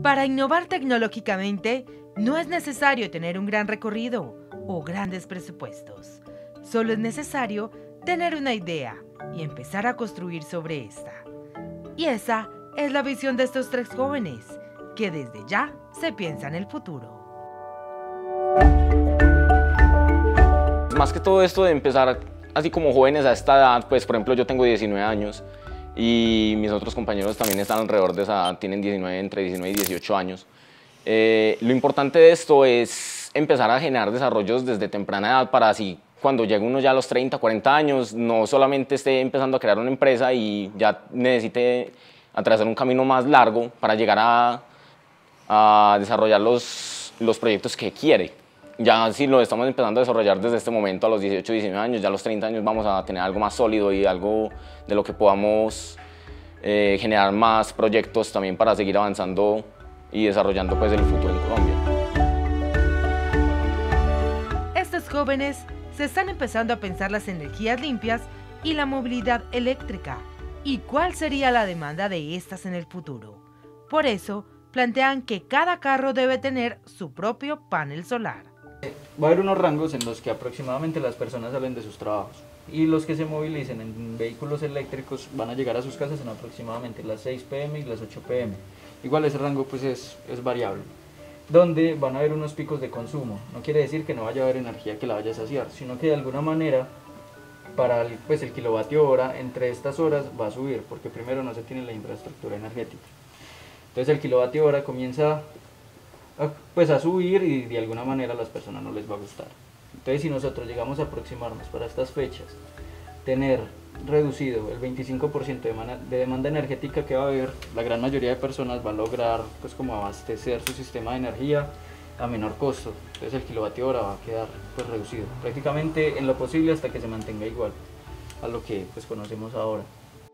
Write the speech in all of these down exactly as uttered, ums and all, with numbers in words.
Para innovar tecnológicamente, no es necesario tener un gran recorrido o grandes presupuestos. Solo es necesario tener una idea y empezar a construir sobre esta. Y esa es la visión de estos tres jóvenes, que desde ya se piensa en el futuro. Más que todo esto de empezar así como jóvenes a esta edad, pues por ejemplo yo tengo diecinueve años y mis otros compañeros también están alrededor de esa edad, tienen diecinueve, entre diecinueve y dieciocho años. Eh, lo importante de esto es empezar a generar desarrollos desde temprana edad para así cuando llegue uno ya a los treinta, cuarenta años, no solamente esté empezando a crear una empresa y ya necesite atravesar un camino más largo para llegar a, a desarrollar los, los proyectos que quiere. Ya si lo estamos empezando a desarrollar desde este momento a los dieciocho, diecinueve años, ya a los treinta años vamos a tener algo más sólido y algo de lo que podamos eh, generar más proyectos también para seguir avanzando y desarrollando pues el futuro en Colombia. Estos jóvenes se están empezando a pensar las energías limpias y la movilidad eléctrica y cuál sería la demanda de estas en el futuro. Por eso, plantean que cada carro debe tener su propio panel solar. Va a haber unos rangos en los que aproximadamente las personas salen de sus trabajos y los que se movilicen en vehículos eléctricos van a llegar a sus casas en aproximadamente las seis pe eme y las ocho pe eme. Igual ese rango pues es, es variable, donde van a haber unos picos de consumo. No quiere decir que no vaya a haber energía que la vaya a saciar, sino que de alguna manera para el, pues el kilovatio hora entre estas horas va a subir, porque primero no se tiene la infraestructura energética. Entonces el kilovatio hora comienza a, pues a subir y de alguna manera a las personas no les va a gustar. Entonces si nosotros llegamos a aproximarnos para estas fechas, tener reducido el veinticinco por ciento de, de demanda energética que va a haber, la gran mayoría de personas va a lograr pues como abastecer su sistema de energía a menor costo. Entonces el kilovatio hora va a quedar pues reducido, prácticamente en lo posible hasta que se mantenga igual a lo que pues conocemos ahora.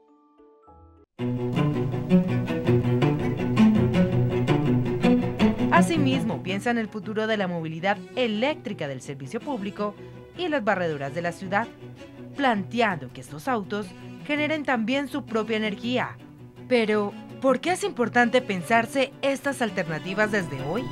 Asimismo, piensa en el futuro de la movilidad eléctrica del servicio público y las barredoras de la ciudad, planteando que estos autos generen también su propia energía. Pero, ¿por qué es importante pensarse estas alternativas desde hoy?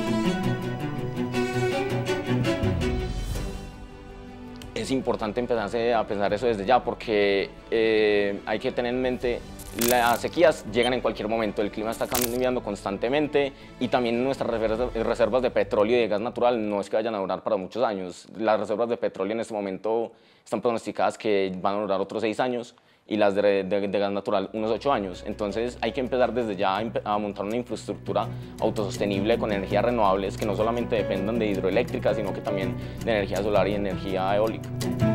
Es importante empezarse a pensar eso desde ya porque eh, hay que tener en mente las sequías llegan en cualquier momento, el clima está cambiando constantemente y también nuestras reservas de petróleo y de gas natural no es que vayan a durar para muchos años. Las reservas de petróleo en este momento están pronosticadas que van a durar otros seis años y las de, de, de gas natural unos ocho años. Entonces hay que empezar desde ya a, a montar una infraestructura autosostenible con energías renovables que no solamente dependan de hidroeléctrica, sino que también de energía solar y energía eólica.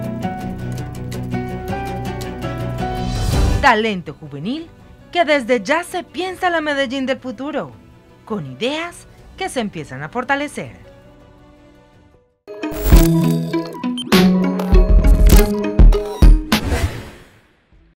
Talento juvenil que desde ya se piensa la Medellín del futuro, con ideas que se empiezan a fortalecer.